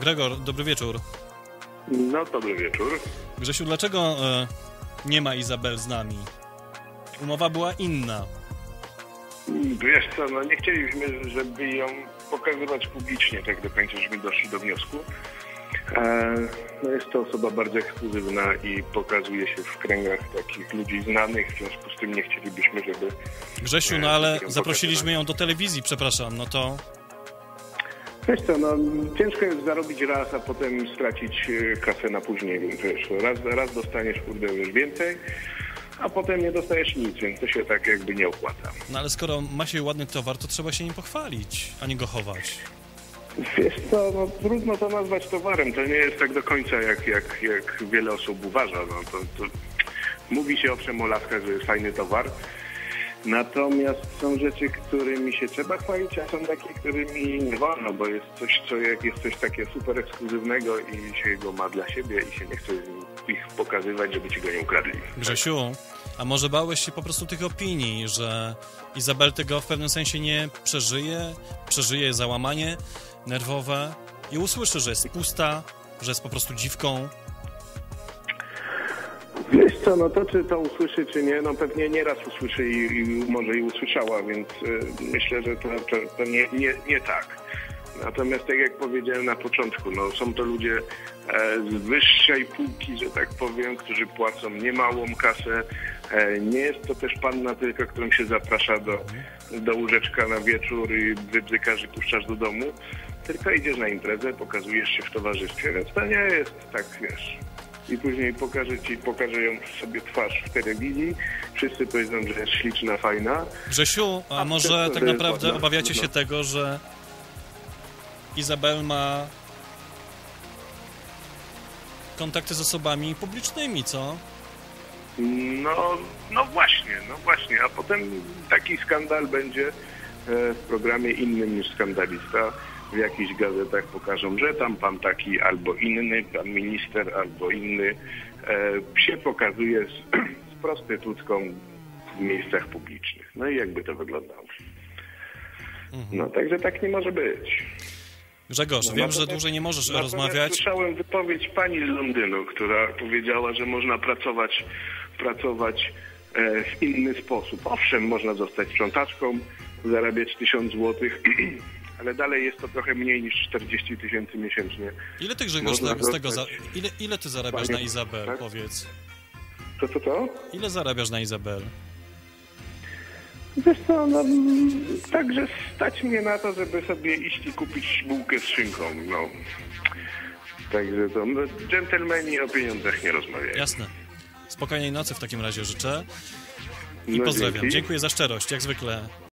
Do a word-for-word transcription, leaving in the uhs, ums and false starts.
Gregor, dobry wieczór. No, dobry wieczór. Grzesiu, dlaczego e, nie ma Izabel z nami? Umowa była inna. Wiesz co, no nie chcieliśmy, żeby ją pokazywać publicznie, tak do końca, żeśmy doszli do wniosku. E, no jest to osoba bardzo ekskluzywna i pokazuje się w kręgach takich ludzi znanych, w związku z tym nie chcielibyśmy, żeby... Grzesiu, no ale zaprosiliśmy ją do telewizji, przepraszam, no to... Wiesz co, no ciężko jest zarobić raz, a potem stracić kasę na później, wiesz, raz, raz dostaniesz, kurde, już więcej, a potem nie dostajesz nic, więc to się tak jakby nie opłaca. No ale skoro ma się ładny towar, to trzeba się nim pochwalić, a nie go chować. Wiesz co, no trudno to nazwać towarem, to nie jest tak do końca, jak, jak, jak wiele osób uważa, no to, to mówi się owszem o laskach, że jest fajny towar, natomiast są rzeczy, którymi się trzeba chwalić, a są takie, którymi nie wolno, bo jest coś, co jak jest coś takie super ekskluzywnego i się go ma dla siebie i się nie chce ich pokazywać, żeby ci go nie ukradli. Grzesiu, a może bałeś się po prostu tych opinii, że Izabel tego w pewnym sensie nie przeżyje, przeżyje załamanie nerwowe i usłyszy, że jest pusta, że jest po prostu dziwką? Wiesz co, no to czy to usłyszy, czy nie, no pewnie nieraz usłyszy i, i może i usłyszała, więc y, myślę, że to, to, to nie, nie, nie tak. Natomiast tak jak powiedziałem na początku, no są to ludzie e, z wyższej półki, że tak powiem, którzy płacą niemałą kasę. E, nie jest to też panna tylko, którą się zaprasza do, do łóżeczka na wieczór i wybzykasz i puszczasz do domu, tylko idziesz na imprezę, pokazujesz się w towarzystwie, więc to nie jest tak, wiesz... I później pokażę ci, pokażę ją sobie twarz w telewizji. Wszyscy powiedzą, że jest śliczna, fajna. Grzesiu, a, a może tak naprawdę obawiacie się tego, że Izabel ma kontakty z osobami publicznymi, co? No, no właśnie, no właśnie. A potem taki skandal będzie w programie innym niż skandalista. W jakichś gazetach pokażą, że tam pan taki albo inny, pan minister albo inny e, się pokazuje z, z prostytutką w miejscach publicznych. No i jakby to wyglądało. Mhm. No także tak nie może być. Grzegorz, no, wiem, że dłużej nie możesz rozmawiać. Słyszałem wypowiedź pani z Londynu, która powiedziała, że można pracować, pracować e, w inny sposób. Owszem, można zostać sprzątaczką, zarabiać tysiąc złotych, ale dalej jest to trochę mniej niż czterdzieści tysięcy miesięcznie. Ile ty, Grzegorz, z tego za... ile, ile ty zarabiasz Panie, na Izabel, tak? Powiedz? Co, co, co? Ile zarabiasz na Izabel? Wiesz co, no także stać mnie na to, żeby sobie iść i kupić bułkę z szynką, no. Także to, no, dżentelmeni o pieniądzach nie rozmawiają. Jasne. Spokojnej nocy w takim razie życzę i no, pozdrawiam. Dzięki. Dziękuję za szczerość, jak zwykle.